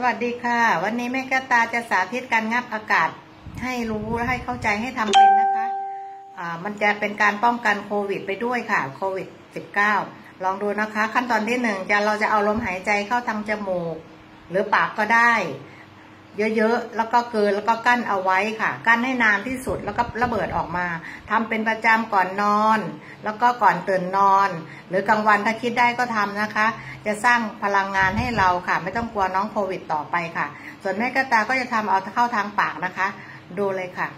วัสดีค่ะวันนี้แม่กระตาจะสาธิตการงับอากาศให้รู้และให้เข้าใจให้ทำเป็นนะคะมันจะเป็นการป้องกันโควิดไปด้วยค่ะโควิด-19 ลองดูนะคะขั้นตอนที่1เราจะเอาลมหายใจเข้าทางจมูกหรือปากก็ได้เยอะๆแล้วก็เกินแล้วก็กั้นเอาไว้ค่ะกั้นให้นานที่สุดแล้วก็ระเบิดออกมาทำเป็นประจำก่อนนอนแล้วก็ก่อนตื่นนอนหรือกลางวันถ้าคิดได้ก็ทำนะคะจะสร้างพลังงานให้เราค่ะไม่ต้องกลัวน้องโควิดต่อไปค่ะส่วนแม่กระตาก็จะทำเอาเข้าทางปากนะคะดูเลยค่ะ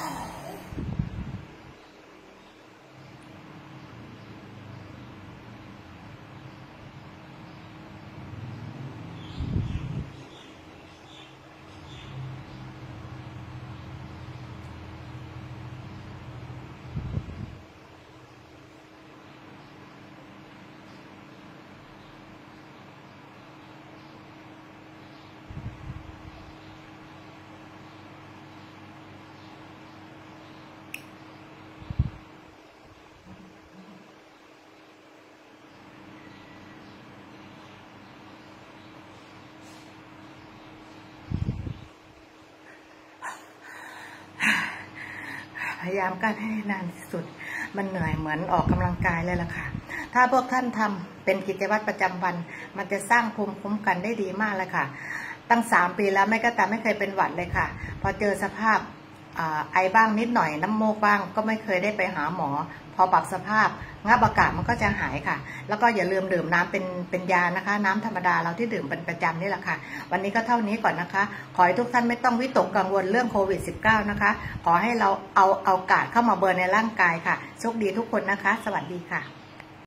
พยายามกั้นให้นานที่สุดมันเหนื่อยเหมือนออกกำลังกายเลยล่ะค่ะถ้าพวกท่านทำเป็นกิจวัตรประจำวันมันจะสร้างภูมิคุ้มกันได้ดีมากเลยค่ะตั้ง3 ปีแล้วแม่ก็ตาไม่เคยเป็นหวัดเลยค่ะพอเจอสภาพไอบ้างนิดหน่อยน้ำมูกบ้างก็ไม่เคยได้ไปหาหมอพอปรับสภาพงับอากาศมันก็จะหายค่ะแล้วก็อย่าลืมดื่มน้ำเป็นยานะคะน้ำธรรมดาเราที่ดื่มเป็นประจำนี่แหละค่ะวันนี้ก็เท่านี้ก่อนนะคะขอให้ทุกท่านไม่ต้องวิตกกังวลเรื่องโควิด-19 นะคะขอให้เราเอาอากาศเข้ามาเบิร์นในร่างกายค่ะโชคดีทุกคนนะคะสวัสดีค่ะ